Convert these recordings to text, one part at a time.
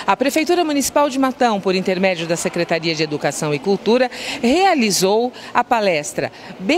A Prefeitura Municipal de Matão, por intermédio da Secretaria de Educação e Cultura, realizou a palestra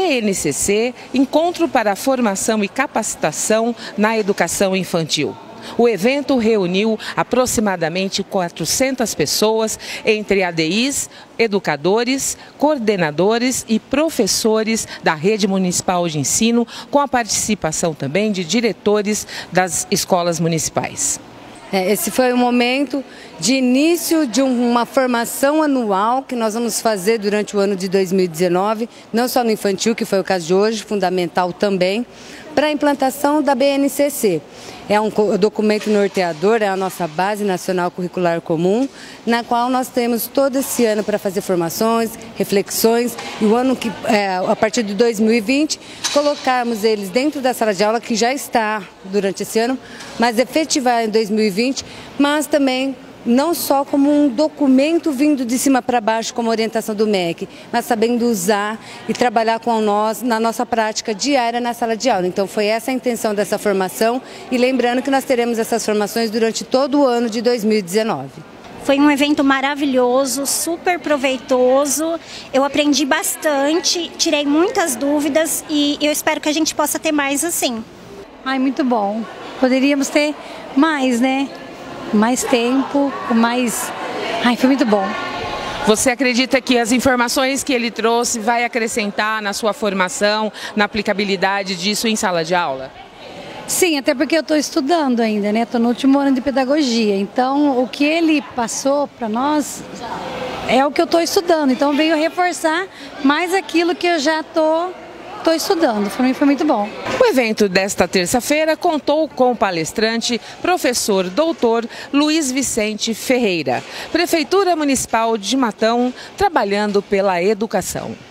BNCC, Encontro para a Formação e Capacitação na Educação Infantil. O evento reuniu aproximadamente 400 pessoas, entre ADIs, educadores, coordenadores e professores da Rede Municipal de Ensino, com a participação também de diretores das escolas municipais. Esse foi o momento de início de uma formação anual que nós vamos fazer durante o ano de 2019, não só no infantil, que foi o caso de hoje, fundamental também, para a implantação da BNCC. É um documento norteador, é a nossa Base Nacional Curricular Comum, na qual nós temos todo esse ano para fazer formações, reflexões, e o ano que, a partir de 2020, colocarmos eles dentro da sala de aula, que já está durante esse ano, mas efetivar em 2020, mas também não só como um documento vindo de cima para baixo, como orientação do MEC, mas sabendo usar e trabalhar com nós na nossa prática diária na sala de aula. Então foi essa a intenção dessa formação, e lembrando que nós teremos essas formações durante todo o ano de 2019. Foi um evento maravilhoso, super proveitoso, eu aprendi bastante, tirei muitas dúvidas e eu espero que a gente possa ter mais assim. Muito bom. Poderíamos ter mais, né? Mais tempo, mais... foi muito bom. Você acredita que as informações que ele trouxe vai acrescentar na sua formação, na aplicabilidade disso em sala de aula? Sim, até porque eu estou estudando ainda, né? Estou no último ano de pedagogia, então o que ele passou para nós é o que eu estou estudando, então veio reforçar mais aquilo que eu já estou estudando. Para mim foi muito bom. O evento desta terça-feira contou com o palestrante, professor doutor Luiz Vicente Ferreira, Prefeitura Municipal de Matão, trabalhando pela educação.